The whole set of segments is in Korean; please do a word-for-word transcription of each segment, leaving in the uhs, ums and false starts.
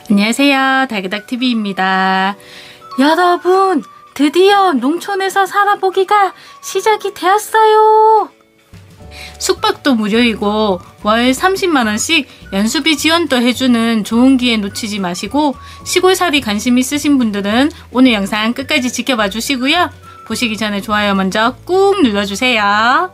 안녕하세요, 달그닥티비입니다. 여러분, 드디어 농촌에서 살아보기가 시작이 되었어요. 숙박도 무료이고 월 삼십만 원씩 연수비 지원도 해주는 좋은 기회 놓치지 마시고, 시골살이 관심 있으신 분들은 오늘 영상 끝까지 지켜봐 주시고요. 보시기 전에 좋아요 먼저 꾹 눌러주세요.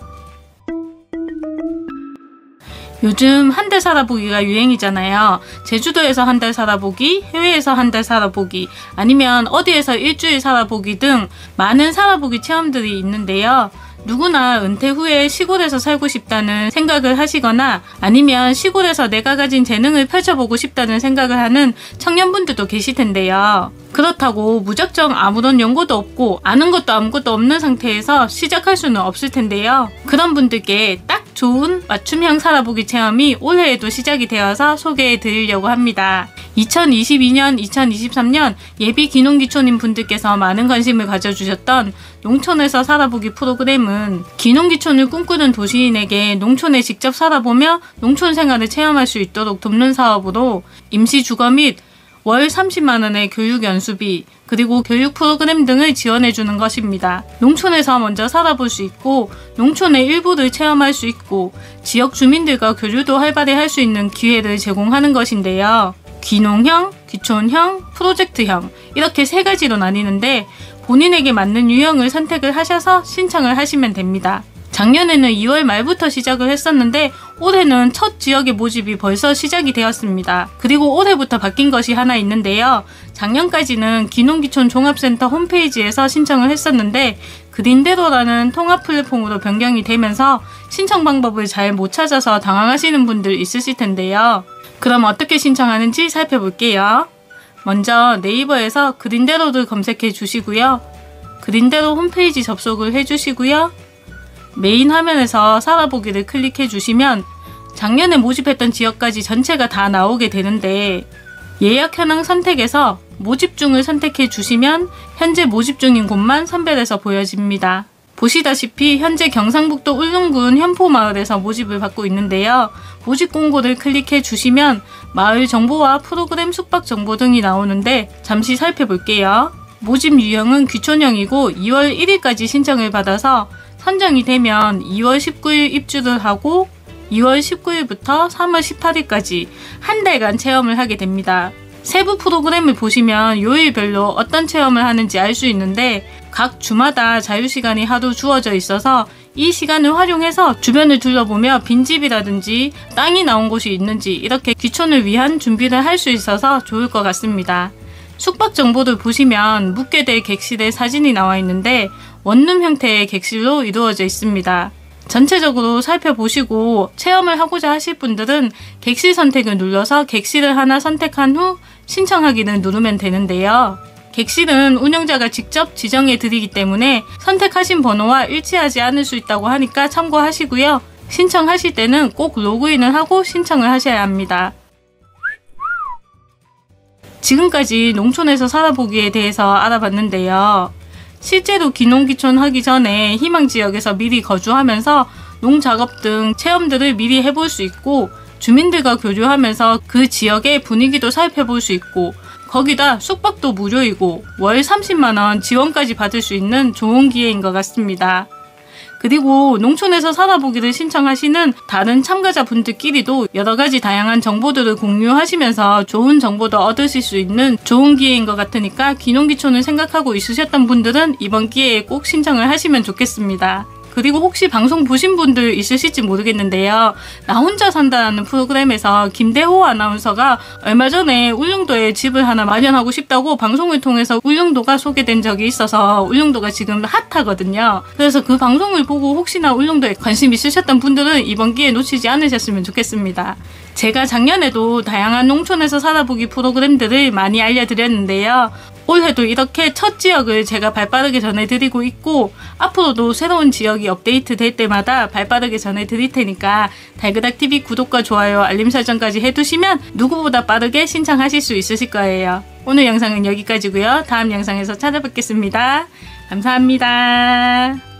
요즘 한 달 살아보기가 유행이잖아요. 제주도에서 한 달 살아보기, 해외에서 한 달 살아보기, 아니면 어디에서 일주일 살아보기 등 많은 살아보기 체험들이 있는데요. 누구나 은퇴 후에 시골에서 살고 싶다는 생각을 하시거나, 아니면 시골에서 내가 가진 재능을 펼쳐보고 싶다는 생각을 하는 청년분들도 계실 텐데요. 그렇다고 무작정 아무런 연고도 없고 아는 것도 아무것도 없는 상태에서 시작할 수는 없을 텐데요. 그런 분들께 딱 좋은 맞춤형 살아보기 체험이 올해에도 시작이 되어서 소개해 드리려고 합니다. 이천이십이 년, 이천이십삼 년 예비 귀농귀촌인 분들께서 많은 관심을 가져주셨던 농촌에서 살아보기 프로그램은 귀농귀촌을 꿈꾸는 도시인에게 농촌에 직접 살아보며 농촌 생활을 체험할 수 있도록 돕는 사업으로 임시주거 및 월 삼십만 원의 교육 연수비, 그리고 교육 프로그램 등을 지원해주는 것입니다. 농촌에서 먼저 살아볼 수 있고 농촌의 일부를 체험할 수 있고 지역 주민들과 교류도 활발히 할 수 있는 기회를 제공하는 것인데요. 귀농형, 귀촌형, 프로젝트형 이렇게 세 가지로 나뉘는데 본인에게 맞는 유형을 선택을 하셔서 신청을 하시면 됩니다. 작년에는 이월 말부터 시작을 했었는데 올해는 첫 지역의 모집이 벌써 시작이 되었습니다. 그리고 올해부터 바뀐 것이 하나 있는데요. 작년까지는 귀농귀촌 종합센터 홈페이지에서 신청을 했었는데 그린대로라는 통합 플랫폼으로 변경이 되면서 신청 방법을 잘 못 찾아서 당황하시는 분들 있으실 텐데요. 그럼 어떻게 신청하는지 살펴볼게요. 먼저 네이버에서 그린대로를 검색해 주시고요. 그린대로 홈페이지 접속을 해주시고요. 메인 화면에서 살아보기를 클릭해 주시면 작년에 모집했던 지역까지 전체가 다 나오게 되는데, 예약 현황 선택에서 모집 중을 선택해 주시면 현재 모집 중인 곳만 선별해서 보여집니다. 보시다시피 현재 경상북도 울릉군 현포마을에서 모집을 받고 있는데요. 모집 공고를 클릭해 주시면 마을 정보와 프로그램 숙박 정보 등이 나오는데 잠시 살펴볼게요. 모집 유형은 귀촌형이고 이월 일일까지 신청을 받아서 선정이 되면 이월 십구일 입주를 하고 이월 십구일부터 삼월 십팔일까지 한 달간 체험을 하게 됩니다. 세부 프로그램을 보시면 요일별로 어떤 체험을 하는지 알 수 있는데 각 주마다 자유시간이 하루 주어져 있어서 이 시간을 활용해서 주변을 둘러보며 빈집이라든지 땅이 나온 곳이 있는지 이렇게 귀촌을 위한 준비를 할 수 있어서 좋을 것 같습니다. 숙박 정보를 보시면 묵게 될 객실의 사진이 나와 있는데 원룸 형태의 객실로 이루어져 있습니다. 전체적으로 살펴보시고 체험을 하고자 하실 분들은 객실 선택을 눌러서 객실을 하나 선택한 후 신청하기를 누르면 되는데요. 객실은 운영자가 직접 지정해 드리기 때문에 선택하신 번호와 일치하지 않을 수 있다고 하니까 참고하시고요. 신청하실 때는 꼭 로그인을 하고 신청을 하셔야 합니다. 지금까지 농촌에서 살아보기에 대해서 알아봤는데요. 실제로 귀농귀촌 하기 전에 희망지역에서 미리 거주하면서 농작업 등 체험들을 미리 해볼 수 있고 주민들과 교류하면서 그 지역의 분위기도 살펴볼 수 있고 거기다 숙박도 무료이고 월 삼십만 원 지원까지 받을 수 있는 좋은 기회인 것 같습니다. 그리고 농촌에서 살아보기를 신청하시는 다른 참가자분들끼리도 여러가지 다양한 정보들을 공유하시면서 좋은 정보도 얻으실 수 있는 좋은 기회인 것 같으니까 귀농귀촌을 생각하고 있으셨던 분들은 이번 기회에 꼭 신청을 하시면 좋겠습니다. 그리고 혹시 방송 보신 분들 있으실지 모르겠는데요. 나 혼자 산다라는 프로그램에서 김대호 아나운서가 얼마 전에 울릉도에 집을 하나 마련하고 싶다고 방송을 통해서 울릉도가 소개된 적이 있어서 울릉도가 지금 핫하거든요. 그래서 그 방송을 보고 혹시나 울릉도에 관심 있으셨던 분들은 이번 기회 놓치지 않으셨으면 좋겠습니다. 제가 작년에도 다양한 농촌에서 살아보기 프로그램들을 많이 알려드렸는데요. 올해도 이렇게 첫 지역을 제가 발빠르게 전해드리고 있고 앞으로도 새로운 지역이 업데이트 될 때마다 발빠르게 전해드릴 테니까 달그닥티비 구독과 좋아요, 알림 설정까지 해두시면 누구보다 빠르게 신청하실 수 있으실 거예요. 오늘 영상은 여기까지고요. 다음 영상에서 찾아뵙겠습니다. 감사합니다.